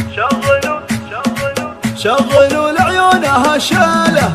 شغلوا لعيونها الشاله،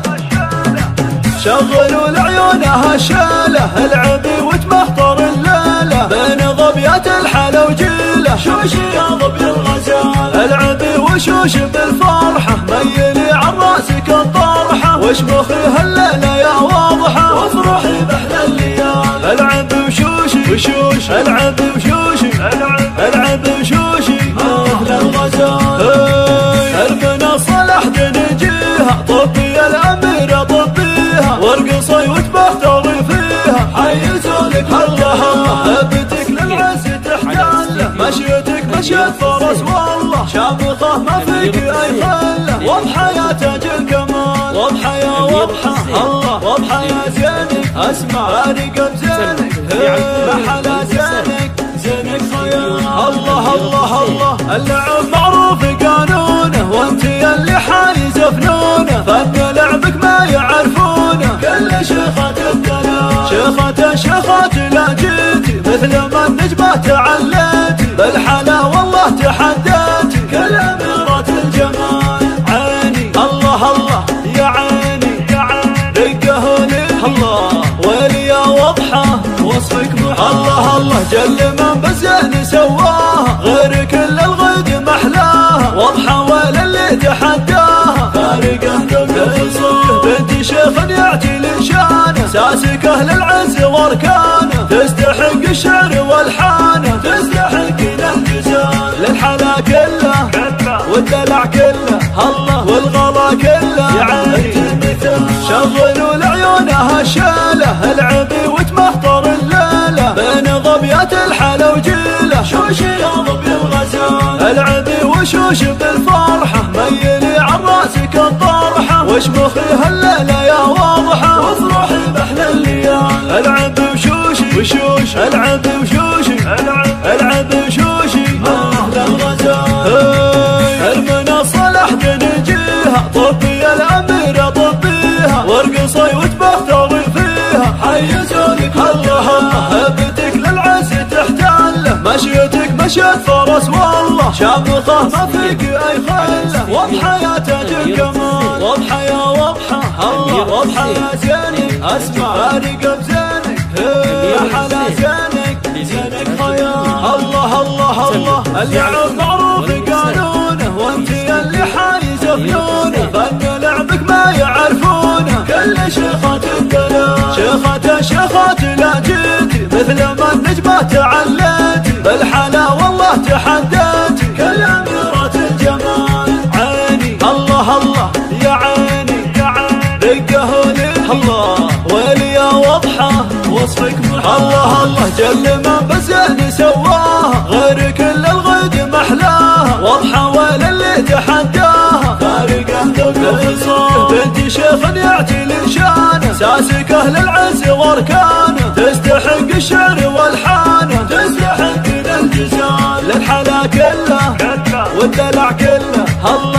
شغلوا لعيونها الشاله، العبي وتمخطر الليله بين ظبيات الحلا وجيله، شوشي يا ظبي الغزال العبي وشوش بالفرحه، ميلي عن راسك الطرحه واشمخي هالليله يا واضحه، وافرحي باحلى الليالي، العبي وشوشي العبي وشوشي العبي وشوشي مثل الغزال، المنصه لحد نجيها طبي الاميره طبيها، وارقصي وتبختري فيها، حيزولك الله هبتك للعز تحتله، مشيتك مشيت فرس والله، شامخه ما فيك اي خله، واضحه يا تاج الكمال، واضحه يا واضحه الله، واضحه يا زينك، اسمع ارقى بزينك محلى زينك خيال، الله الله الله، اللعب معروف قانونه، وانتي اللي حايزه فنونه، فن لعبك ما يعرفونه، كل شيخات الدلال شيخات لا جيتي، مثل ما النجمة تعليتي، بالحلا والله تحديتي، كل أميرات الجمال، عيني الله الله يا عيني رقهولي الله، ويلي يا واضحة وصفك محال، الله الله جل من بالزين سواها، غير كل الغد محلاها، واضحة ولا اللي تحداها، فارقة ذوق بنت شيخ يعتي لشانه، ساسكه للعز واركانه، تستحق الشعر والحانه، تستحق الجزال، للحلا كله والدلع كله الله، والغلا كله يا عيني، شغلوا لعيونها الشاله، العبي وتمخطر الليله بين ظبيات الحلا وجيله، شوشي يا ظبي الغزال العبي وشوش بالفرحه، ميلي عن راسك الطرحه واشمخي هالليله يا واضحه، وافرحي باحلى الليالي، العبي وشوشي العبي وشوشي العبي وشوشي مثل الغزال، المنصه لحد نجيها طبي الاميره طبيها، وارقصي وتبختري فيها، حيزولك الله هبتك للعز تحتله، مشيتك مشيت فرس والله، شامخه ما فيك اي خله، واضحه يا تاج الكمال، واضحه يا واضحه الله، واضحه يا زينك، اسمع ارقى بزينك محلى زينك خيال، الله الله الله، اللعب معروف قانونه، وانتي اللي حايزه فنونه، فن لعبك ما يعرفونه، كل شيخات الدلال شيخات لا جيتي، مثل ما النجمة تعليتي، بالحلا والله تحديتي، كل أميرات الجمال، عيني الله الله يا عيني رقهولي الله، ويلي يا واضحة وصفك محال، الله الله جل من بالزين سواها، غير كل الغد محلاها، واضحة ولا اللي تحداها، فارقة ذوق بنت شيخ يعتي لشانه، ساسكه للعز واركانه، تستحق الشعر والحانه، تستحق الجزال، للحلا كله والدلع كله الله.